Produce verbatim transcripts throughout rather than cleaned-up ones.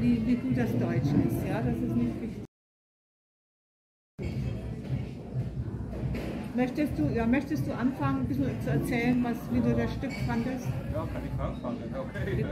wie, wie gut das Deutsch ist. Ja, das ist nicht wichtig. Möchtest du, ja, möchtest du anfangen, ein bisschen zu erzählen, was, wie du das Stück fandest? Ja, kann ich anfangen, okay.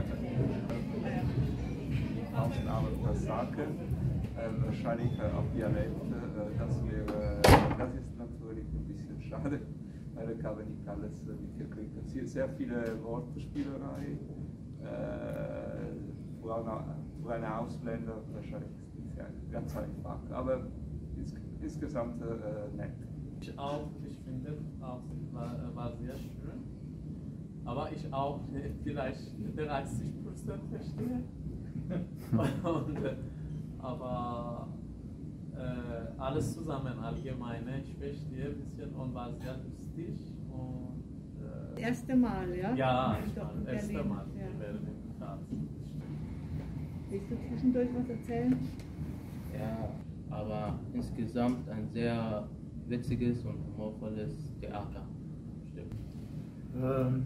Ausnahme Passage, äh, wahrscheinlich äh, auf Dialekt, äh, das wäre, das ist natürlich ein bisschen schade, weil da kann man nicht alles äh, mitgekriegt. Es sind sehr viele Wortspielerei, äh, für, eine, für einen Ausländer wahrscheinlich ist es nicht ganz einfach, aber ins, insgesamt äh, nett. Ich auch, ich finde auch, war, war sehr schön, aber ich auch vielleicht dreißig Prozent verstehe. Und, aber äh, alles zusammen, allgemeine, ich verstehe ein bisschen und war sehr lustig. Und, äh, das erste Mal, ja? Ja, das erste Berlin. Mal Ja. in Berlin. Willst du zwischendurch was erzählen? Ja, aber insgesamt ein sehr witziges und humorvolles Theaterstück. Ähm,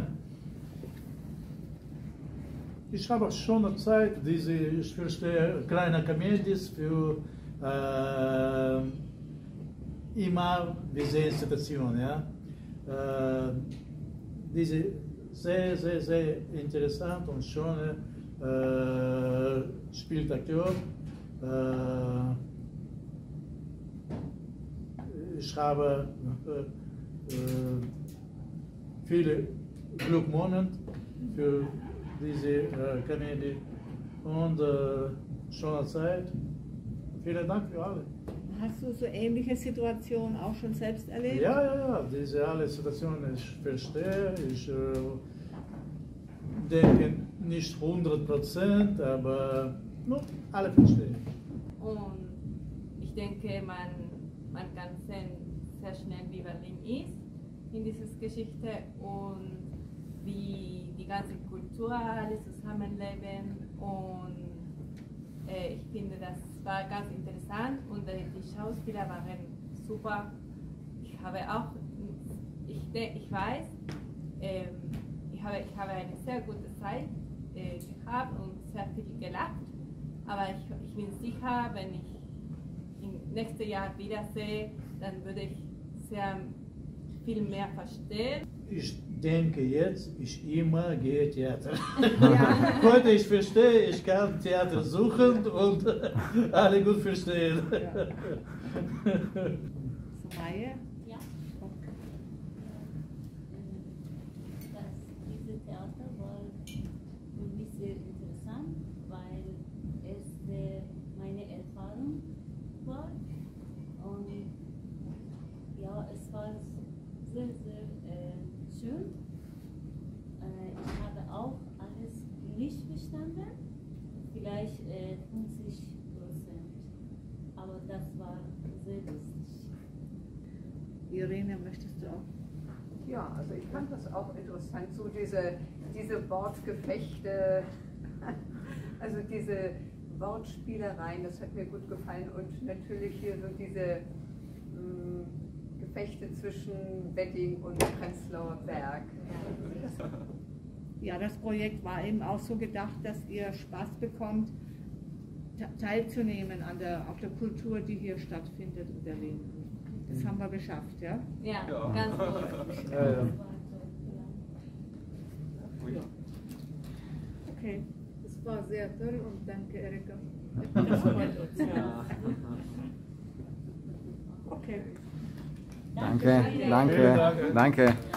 ich habe schon eine Zeit, diese, ich verstehe, kleine Komödies für äh, immer diese Situation, ja. Äh, diese sehr, sehr, sehr interessant und schöne äh, spielt Akteur. Äh, Ich habe äh, äh, viele Glückmonate für diese äh, Komödie und äh, schöne Zeit. Vielen Dank für alle. Hast du so ähnliche Situationen auch schon selbst erlebt? Ja, ja, ja, diese alle Situationen ich verstehe. Ich äh, denke nicht hundert Prozent, aber no, alle verstehen. Und ich denke, man Man kann sehen sehr schnell, wie Berlin ist in dieser Geschichte und wie die ganze Kultur alle zusammenleben. Und äh, ich finde, das war ganz interessant und äh, die Schauspieler waren super. Ich habe auch, ich, ich weiß, äh, ich, habe, ich habe eine sehr gute Zeit äh, gehabt und sehr viel gelacht. Aber ich, ich bin sicher, wenn ich nächstes Jahr wiedersehe, dann würde ich sehr viel mehr verstehen. Ich denke jetzt, ich immer gehe Theater. Ja. Heute ich verstehe, ich kann Theater suchen und alle gut verstehen. Ja. Sumaya? Ja. Okay. Das, diese Theater war für mich sehr interessant, weil es äh, meine Erfahrung war. Und ja, es war sehr, sehr äh, schön. Äh, ich habe auch alles nicht verstanden, vielleicht äh, fünfzig Prozent. Aber das war sehr lustig. Irene, möchtest du auch? Ja, also ich fand das auch interessant, so diese, diese Wortgefechte, also diese Wortspielereien, das hat mir gut gefallen und natürlich hier so diese mh, Gefechte zwischen Wedding und Prenzlauer Berg. Ja, das Projekt war eben auch so gedacht, dass ihr Spaß bekommt, teilzunehmen an der, auf der Kultur, die hier stattfindet in Berlin. Das haben wir geschafft, ja? Ja, Ja. ganz gut. Ja, ja. Ja. Okay. Das war sehr toll und danke, Erika. Das freut uns, ja. Okay. Danke, danke, danke.